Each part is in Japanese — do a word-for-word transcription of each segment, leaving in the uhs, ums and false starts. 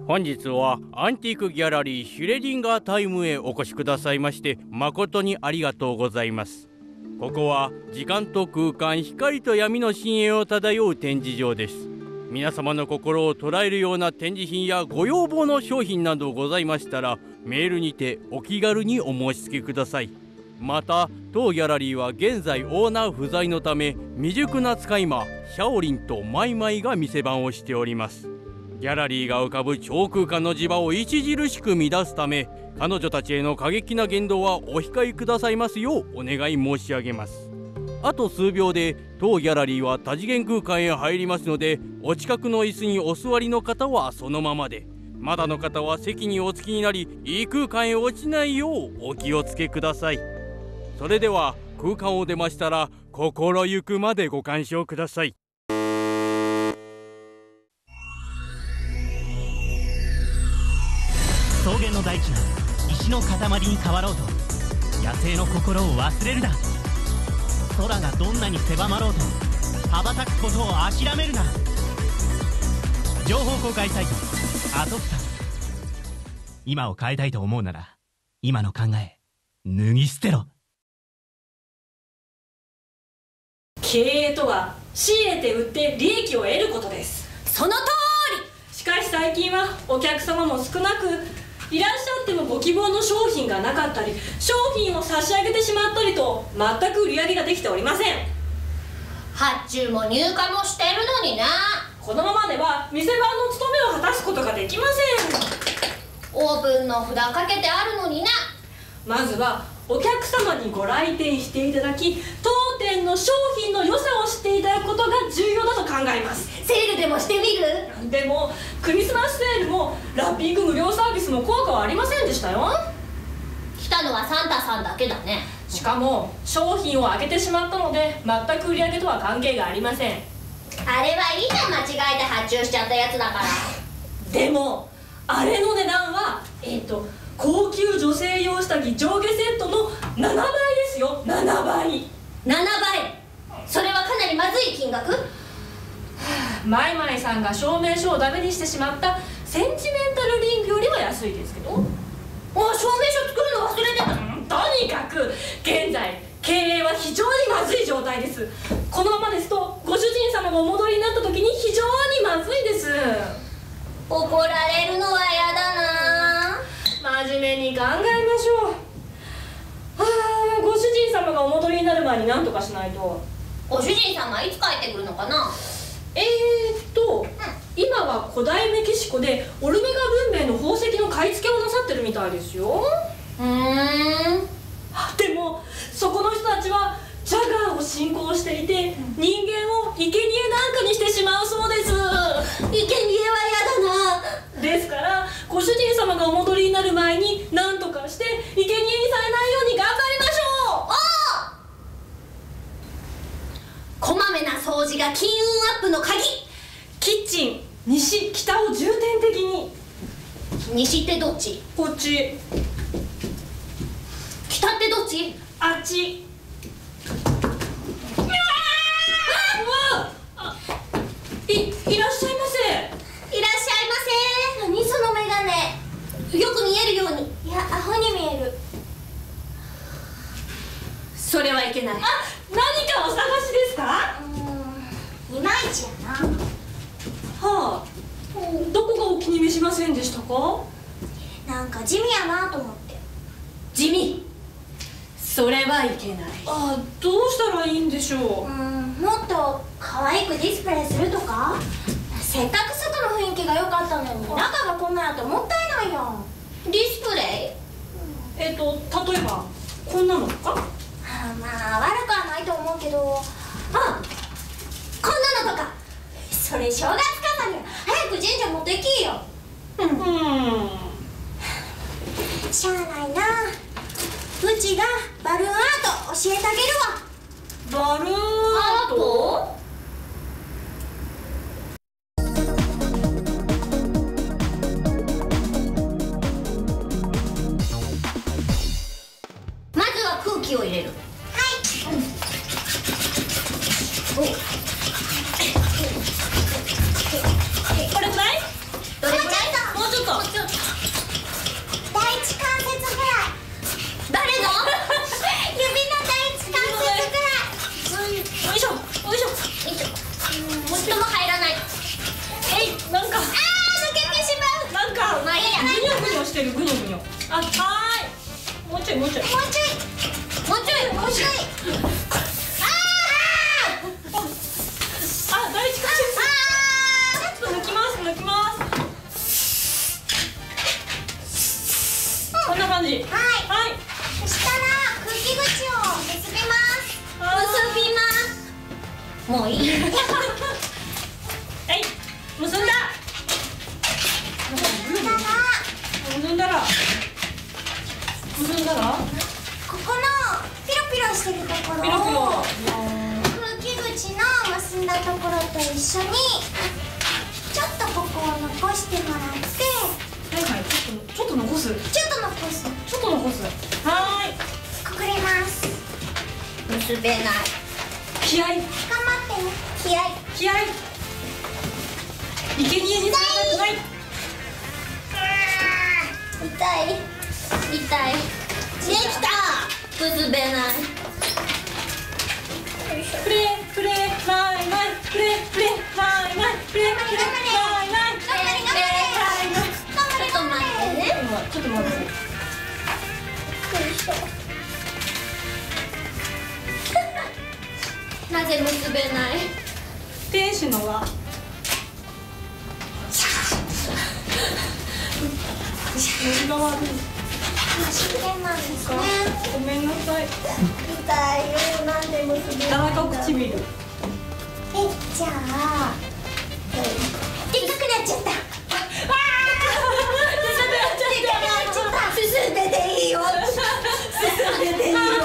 本日はアンティークギャラリーシュレディンガータイムへお越しくださいまして誠にありがとうございます。ここは時間と空間、光と闇の深淵を漂う展示場です。皆様の心を捉えるような展示品やご要望の商品などございましたらメールにてお気軽にお申し付けください。また当ギャラリーは現在オーナー不在のため未熟な使い魔シャオリンとマイマイが店番をしております。ギャラリーが浮かぶ超空間の磁場を著しく乱すため彼女たちへの過激な言動はお控えくださいますようお願い申し上げます。あと数秒で当ギャラリーは多次元空間へ入りますのでお近くの椅子にお座りの方はそのままで、まだの方は席にお着きになりいい空間へ落ちないようお気をつけください。それでは空間を出ましたら心ゆくまでご鑑賞ください。 草原の大地が石の塊に変わろうと野生の心を忘れるな。空がどんなに狭まろうと羽ばたくことを諦めるな。情報公開サイトアトプタ。今を変えたいと思うなら今の考え脱ぎ捨てろ。 経営とは仕入れて売って利益を得ることです。 その通り。しかし最近はお客様も少なく、いらっしゃってもご希望の商品がなかったり商品を差し上げてしまったりと全く売り上げができておりません。 発注も入荷もしてるのにな。 このままでは店番の務めを果たすことができません。 オープンの札かけてあるのにな。 まずはお客様にご来店していただき当店の商品の良さを知っていただくことが重要だと考えます。 セールでもしてみる？ でもクリスマスセールもラッピング無料サービスも効果はありませんでしたよ。 来たのはサンタさんだけだね。 しかも商品を上げてしまったので全く売り上げとは関係がありません。 あれはいいじゃん、間違えて発注しちゃったやつだから。 でもあれの値段はえっと高級女性用下着上下セットのななばいですよ。ななばい。 ななばい。それはかなりまずい金額。 マイマイさんが証明書をダメにしてしまったセンチメンタルリングよりは安いですけど。 あ、証明書作るの忘れてた。 とにかく現在経営は非常にまずい状態です。このままですとご主人様がお戻りになった時に非常にまずいです。 怒られるのは嫌だな。 真面目に考えましょう。はあ、ご主人様がお戻りになる前に何とかしないと。 ご主人様いつ帰ってくるのかな。 えーっと、うん、今は古代メキシコでオルメガ文明の宝石の買い付けをなさってるみたいですよ。 うーん。 でもそこの人たちはジャガーを信仰していて、人間を生贄なんかにしてしまうそうです。 生贄は嫌だな。 ですからご主人様がお戻りになる前に何とかして生贄にされないように頑張りましょう。 おお。こまめな掃除が金運アップの鍵。 キッチン西北を重点的に。 西ってどっち？ こっち。 北ってどっち？ あっち。い, いらっしゃいませ。 いらっしゃいませ。何そのメガネ。よく見えるように。いや、アホに見える。 それはいけない。あ、何かお探しですか？ うーん、いまいちやな。 はあ、どこがお気に召しませんでしたか？ なんか地味やなと思って。 地味？それはいけない。ああ、どうしたらいいんでしょう。 うーん、もっと可愛くディスプレイするとか。せっかく外の雰囲気が良かったのに中がこんなんやともったいないやん。ディスプレイ？ えっと例えばこんなのとか。 はあ、まあ悪くはないと思うけど。あ、こんなのとか。それ正月飾りや。早く神社持ってきよ。 うん、うん、 しゃあないな。うちがバルーンアート教えてあげるわ。バルーンアート？ まずは空気を入れる。はい。お。 これくらい？ どれくらいだ？ もうちょっとじ。 はい。 はい。 そしたら空気口を結びます。結びます。もういい。 はい、結んだ。結んだら。結んだら。 ここのピロピロしてるところをピロピロ。 空気口の結んだところと一緒にちょっとここを残してもらって、 はいはい、ちょっとちょっと残す。 ちょっと残す。 ちょっと残す。はーい。 くくれます。結べない。 気合い。 頑張ってね。気合い。 気合い。生贄にされたくない。 痛い。痛い。できた。結べない。 プレプレマイマイプレプレマイマイプレプレマイマイ。 頑張れ頑張れ。ちょっと待ってね。 ちょっと待って。 なぜ結べない。 天使の輪。ノリが悪い。 結べないですね。 ごめんなさい。 痛いよ。なんで結べない。 田中唇。 え、じゃあでっかくなっちゃった。進んでていいよ。進んでていいよ。ほんなら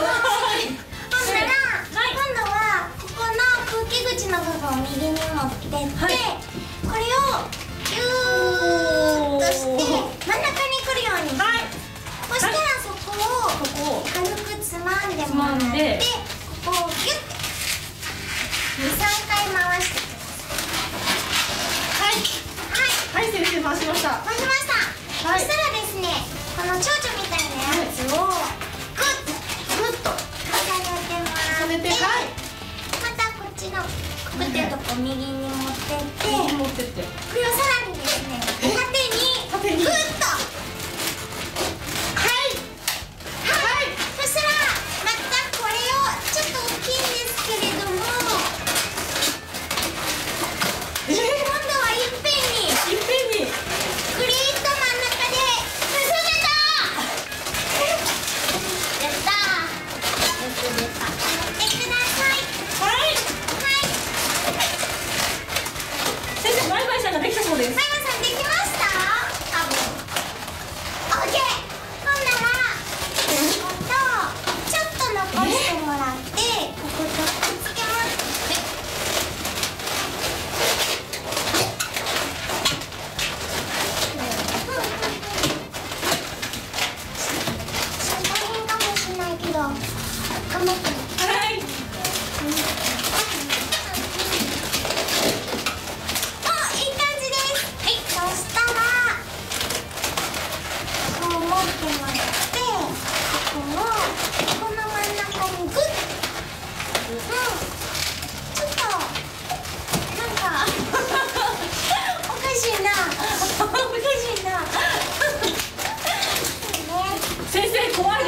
今度はここの空気口の部分を右に持ってって、これをギューッとして真ん中に来るように。 はい。 そしたらそこをここを軽くつまんでつもらって、 まんで、 ここをギュッてに、さんかい回してください。はい。 はい先生回しました。 回しました。 はいそしたらですね、この蝶々みたいなやつをグッとグッと重ねてもらって、 重ねて、はい。 またこっちのくくってるとこ右に持ってって、 持ってって。 これをさらにですね、縦に縦にグッと。はいはい。そしたらまたこれをちょっと大きいんですけれども、今度はいっぺんにいっぺんに。 グリーッと真ん中で結べた。やったー。結べた。やってください。 はい。 はい。 先生バイバイさんができたそうです。 マイマさんできました？多分。オッケー。今度はこことちょっと残してもらってこことくっつけます。大変かもしれないけど頑張ってね。 はい。 お、いい感じです。はい、そしたらこう持ってもらって、ここをこの真ん中にグッ、うん、ちょっとなんかおかしいなおかしいな先生怖いです。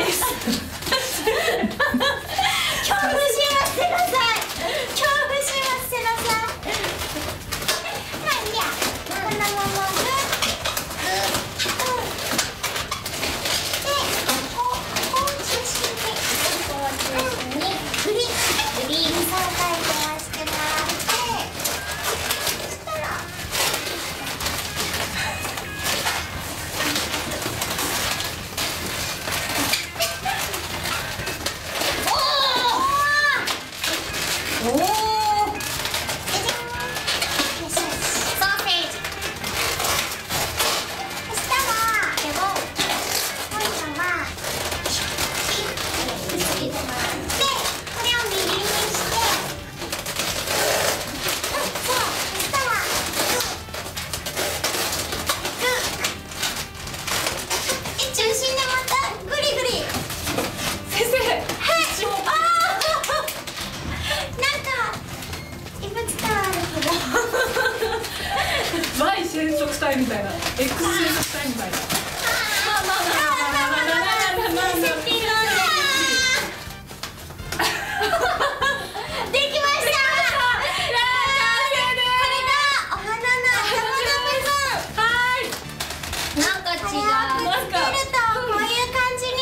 恐怖心は捨てなさい。恐怖心は捨てなさい。まあいいや。このままグッグッグッで、こうこう中心にこう中心にグリグリにさんかい回してもらって、そしたらおー。 おお。 ソーセージ。そしたらでも今度はピッてつけてもらって、これを右にしてうん、そう。そしたらグッグッで中心でまたグリグリ。 先生。 はい。あーなんか異物感あるけど Y 染色体みたいな。X 染色体みたいな。 できました。これがお花の頭の部分。 はい。 なんか違う。つけるとこういう感じが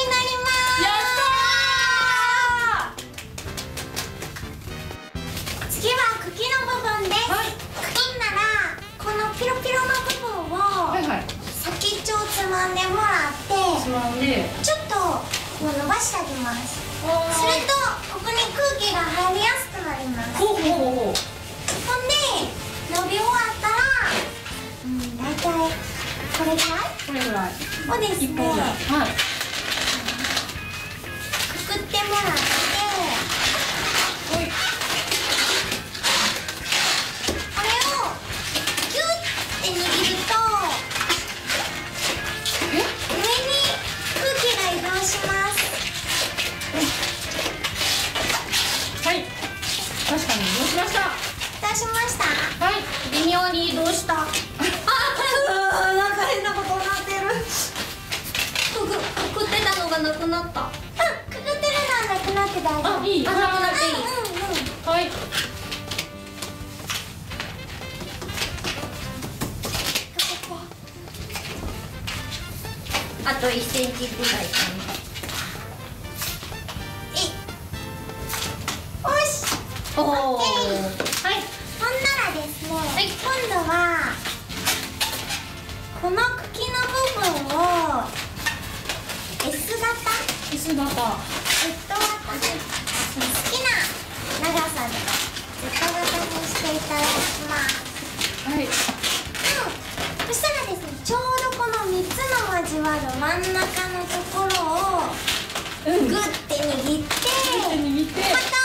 まんでもらってつまんで、 ちょっとこう伸ばしてあげます。するとここに空気が入りやすくなります。 ほうほうほうほう。 ほんで伸び終わったら、うん、大体これぐらいこれぐらいをですね、 はい、 くくってもらって、 ほい、 これをギュッて握ると上に空気が移動します。 はい、確かに移動しました。 移動しました。 はい、微妙に移動した。 ああ、なんか変なことになってる。 くぐくくってたのがなくなった。 うん、くくってるのはなくなって大丈夫。 あ、いい、なくなっていい。 うんうんうん。 はい。あといっセンチぐらいかな。 よし。 おお。 オッケー。 はい。 ほんならですね、今度はこの茎の部分を S 型、 S 型。 Z 型、好きな長さで Z 型にしていただきます。 はい。 うん、そしたらですね、ちょうどこのみっつの交わる真ん中のところをうん。 グッて握って、 握って。 また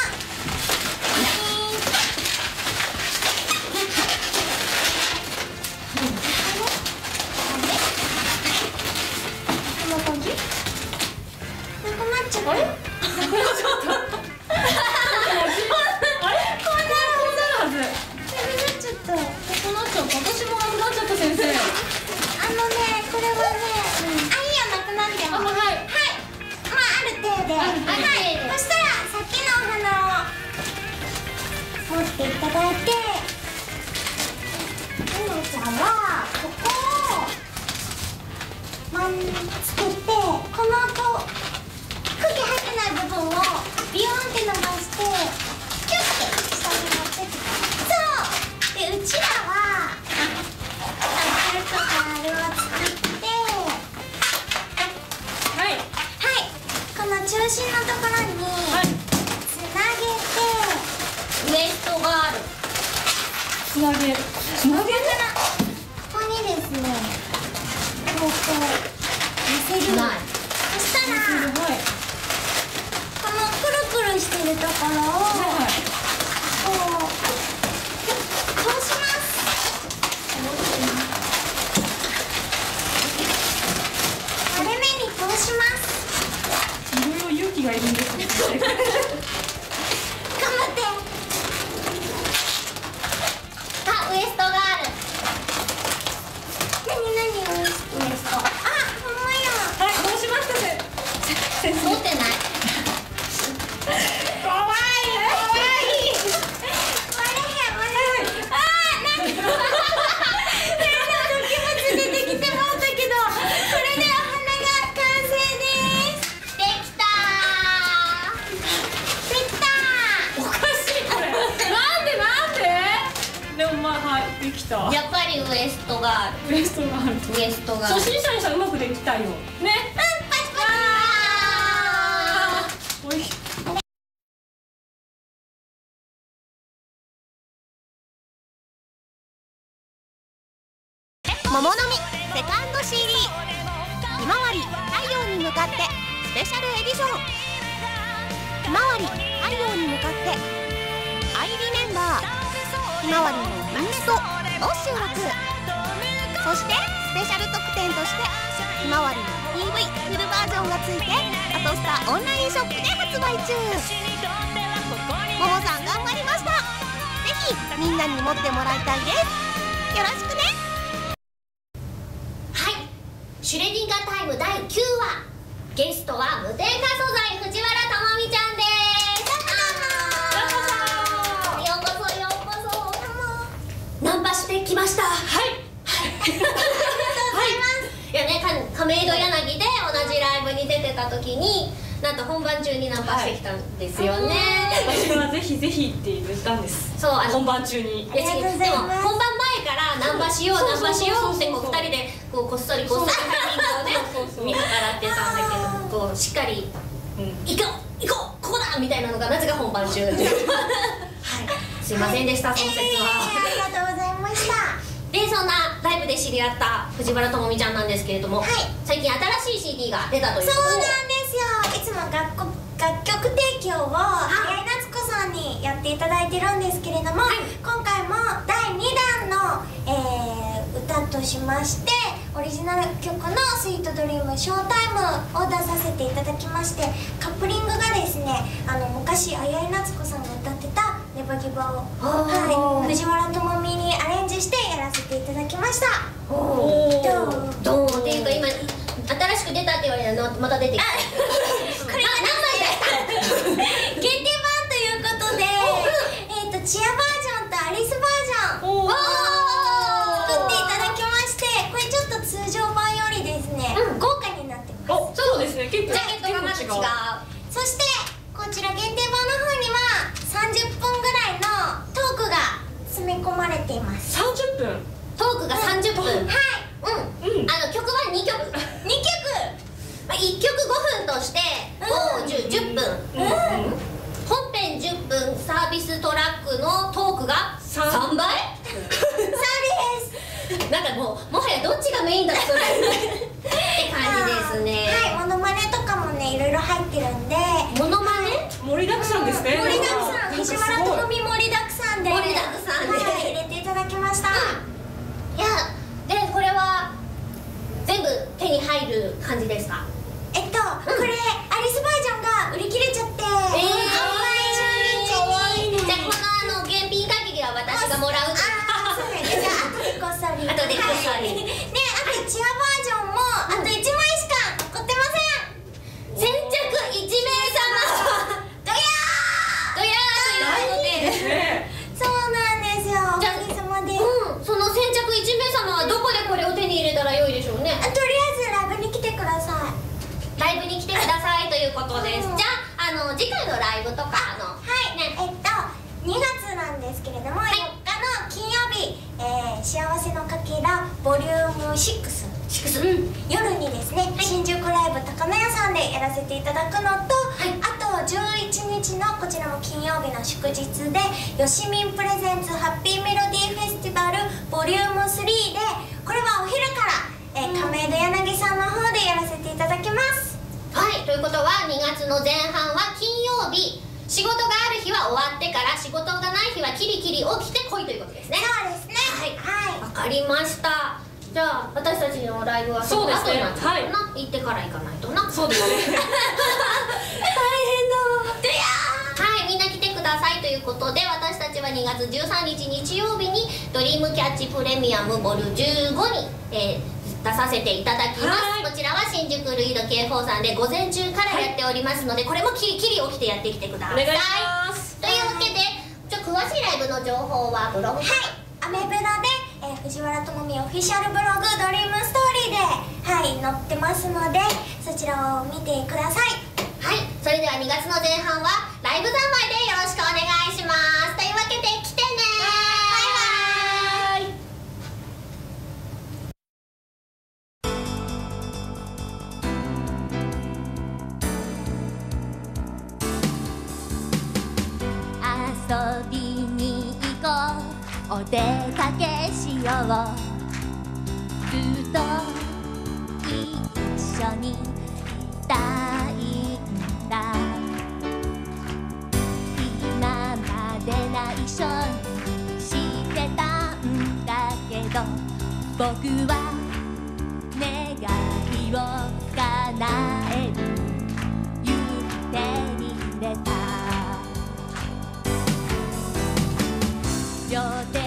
あれ？あれ？ こうなるはず。なくなっちゃった。 なくなっちゃった。私もなくなっちゃった先生。 あのね、これはね、あ、いいよ、なくなっても。 あ、はい。 はい。まあ、ある程度。 ある程度はい。そしたら、さっきのお花を持っていただいて、ゆなちゃんはここを真んつけて、この後空気入ってない部分をビヨンって伸ばしてキュッて下に持ってって。そうで、うちらはあるとかあれを作って、 はい。 はい、この中心のところにはい。 つなげて、 ウエストがある。つなげる。つなげる。 ここにですね、こうこう乗せる。 ない。 そしたらはい。 このくるくるしてるところをはい。 こう通します。割れ目に通します。 いろいろ勇気がいるんですね。 頑張って。あ、ウエストがある。なになにウエスト？ウエスト。あ、ほんまや。 はい、どうしました先生。先生。 持ってない。 かわいい。かわいい。 割れへん、割れへん。あー、なんか変な気持ち出てきてもらったけど、これでお花が完成です。できたー。できたー。 おかしいこれ。なんでなんで？でもまあ、はい、できた。 やっぱりウエストがある。 ウエストがある。 ウエストがある。 初心者にしたらうまくできたよ。ね。 うん、パチパチ。 あー。おい。 桃の実セカンド シーディー ひまわり太陽に向かってスペシャルエディション。ひまわり太陽に向かって アイリメンバー ひまわりのインストを収録。そしてスペシャル特典としてひまわりの ピーブイ フルバージョンがついてアトスタオンラインショップで発売中。ももさん頑張りました。ぜひみんなに持ってもらいたいです。よろしくね。 シュレディンガータイムだいきゅうわ、ゲストは無添加素材藤原智美ちゃんです。ようこそようこそ。ナンパしてきました。はいはいありがとうございます。いやね、か亀戸柳で同じライブに出てた時になんと本番中にナンパしてきたんですよね。 私はぜひぜひって言ったんです。 そう、あの本番中に。 いや違う、でも本番前かからナンパしようナンパしようってこうふたりでこうこっそりこっそりタイミングをね見計らってたんだけど、こうしっかり行こう行こうここだみたいなのがなぜか本番中はい、すいませんでしたその説は、 えー、ありがとうございました。 でそんなライブで知り合った藤原智美ちゃんなんですけれども、 はい、 最近新しい シーディー が出たということそうで、 なんですよ。いつも楽曲楽曲提供を早井夏子さんにやっていただいてるんですけれども、 はい、 今回もだいにだんの、えー、歌としましてオリジナル曲の「スイートドリームショータイム」を出させていただきまして、カップリングがですね、あの昔綾井夏子さんが歌ってた「ネバギバ」を、はい、藤原智美にアレンジしてやらせていただきました。 おーどうどうっていうか今新しく出たって言われたのまた出てきたこれが何枚だ限定版ということで、えっとチアバージョンとアリスバージョンを作っていただきまして、これちょっと通常版よりですね、 うん、 豪華になってます。 お、そうですね、結構ジャケットがまた違う。 そしてこちら限定版の方にはさんじゅっぷんぐらいのトークが詰め込まれています。 さんじゅっぷん。 トークがさんじゅっぷん、 はい、 うん、うん、あの曲はにきょくにきょまあ、いっきょくごふんとしてご、じゅう、じゅっぷん、 く、うん、 本編じゅっぷん、サービストラックのトークがさんばいそうです。 なんかもうもはやどっちがメインだそれって感じですね。 はい、モノマネとかもねいろいろ入ってるんで、 モノマネ盛りだくさんですね。 盛りだくさん、 なんかす藤原ごい智美盛りだくさんで盛りだくさんではい、入れていただきました。 いやでこれは全部手に入る感じですか？ えっと、これアリスバージョンが売り切れちゃって、 えー、 販売終日に。 じゃあこのあの現品限りは私がもらう。 あー、そうです。じゃあ後でこっそり。 後でこっそり。 はいで、あとチアバージョンもあといちまいしか残ってません。 先着いちめいさまどやどやーということで、 ね。 ー。そうなんですよ。おじゃあかげさまで。 うん、その先着いちめいさまはどこでこれを手に入れたら良いでしょうね。 あとりあえずライブに来てください。 ライブに来てくださいということです。 うんじゃあ、あの次回のライブとかあのはい、 ねえっとにがつなんですけれども、 いよっかの金曜日、えー、幸せのかけらボリュームシックス、 シックス、うん、 夜にですね、新宿ライブ高野屋さんでやらせていただくのと、 いあとじゅういちにちのこちらも金曜日の祝日でよしみんプレゼンツハッピーメロディーフェスティバルボリュームスリーで、これはお昼から、えー、亀戸柳さんの方でやらせていただきます。 はい、ということはにがつの前半は金曜日、仕事がある日は終わってから仕事がない日はキリキリ起きてこいということですね。 そうですね。 はい、 はい。 わかりました。じゃあ私たちのライブはその後になっちゃうな、行ってから行かないとな。 そうですね。 大変だわ。でやーはい、みんな来てくださいということで、私たちはにがつじゅうさんにち日曜日にドリームキャッチプレミアムボルじゅうごに、えー出させていただきます。こちらは新宿ルイド ケーフォー さんで午前中からやっておりますので、これもキリキリ起きてやってきてください。 お願いします。 というわけで、ちょ詳しいライブの情報はブログ、 はい、アメブロで、えー、藤原智美オフィシャルブログドリームストーリーで、はい、載ってますのでそちらを見てください。 はい、それではにがつの前半はライブ三昧でよろしくお願いします。というわけで来てねー。バイバーイ。 遊びに行こう、お出かけしよう、ずっと一緒にいたいんだ。今まで内緒にしてたんだけど、僕は願いを叶える勇気手に入れた。両手